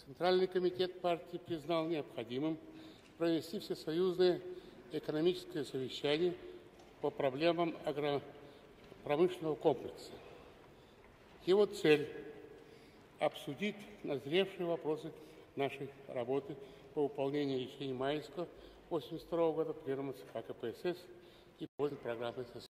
Центральный комитет партии признал необходимым провести всесоюзное экономическое совещание по проблемам агропромышленного комплекса. Его цель – обсудить назревшие вопросы нашей работы по выполнению решений Майского 1982 года Пленума ЦК КПСС и программы СССР.